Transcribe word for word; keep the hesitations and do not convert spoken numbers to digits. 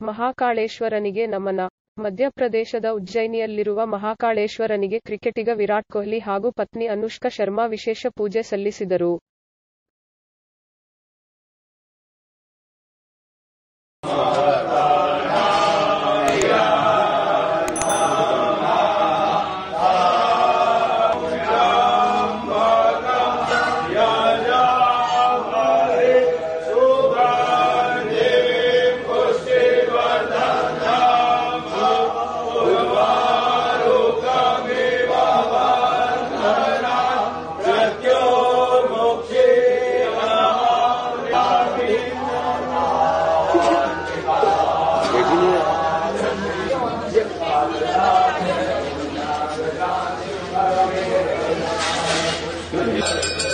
ಮಹಾಕಾಳೇಶ್ವರನಿಗೆ ನಮನ. ಮಧ್ಯಪ್ರದೇಶದ ಉಜ್ಜಯಿನಿಯಲ್ಲಿರುವ ಮಹಾಕಾಳೇಶ್ವರನಿಗೆ ಕ್ರಿಕೆಟಿಗ ವಿರಾಟ್ ಕೊಹ್ಲಿ ಹಾಗೂ ಪತ್ನಿ ಅನುಷ್ಕಾ ಶರ್ಮಾ ವಿಶೇಷ ಪೂಜೆ ಸಲ್ಲಿಸಿದರು. Thank you.